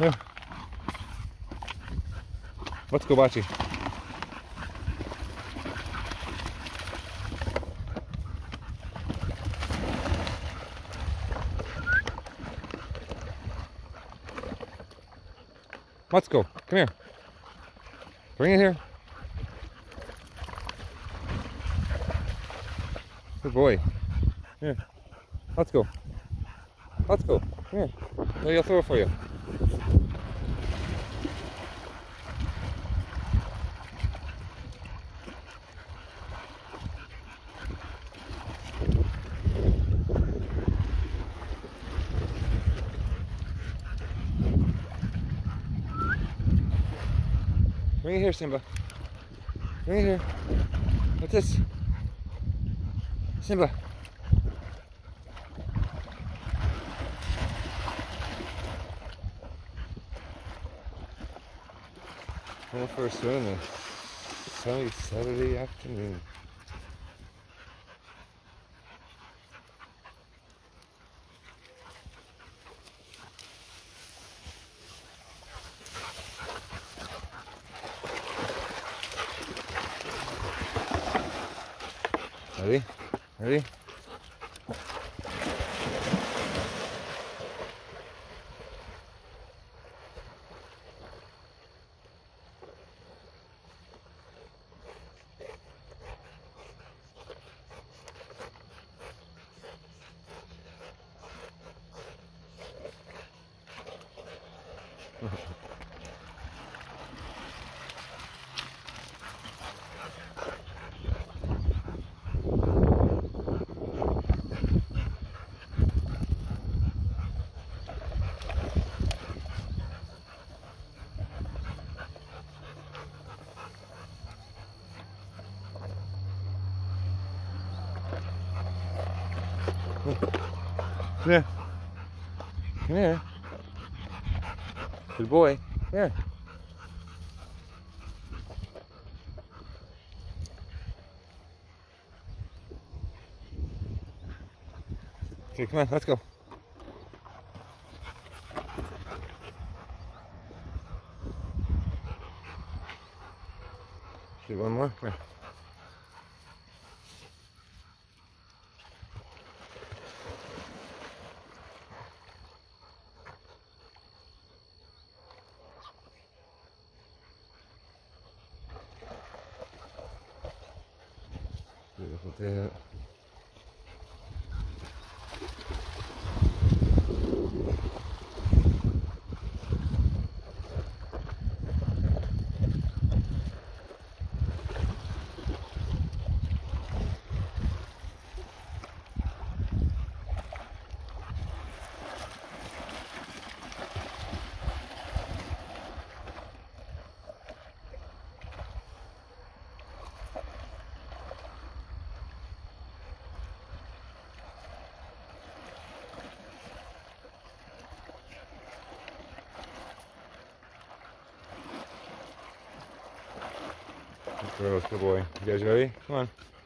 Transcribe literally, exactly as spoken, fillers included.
Here. Let's go, Bachi. Let's go. Come here. Bring it here. Good boy. Here. Let's go. Let's go. Come here. Maybe I'll throw it for you. Bring it here, Simba. Bring it here. What's this? Simba. Going for a swim on a sunny Saturday afternoon. Ready? Ready? Come here. Come here. Good boy. Come here. Okay, come on, let's go. Do one more. Come here. Beautiful day out. Good boy. You guys ready? Come on.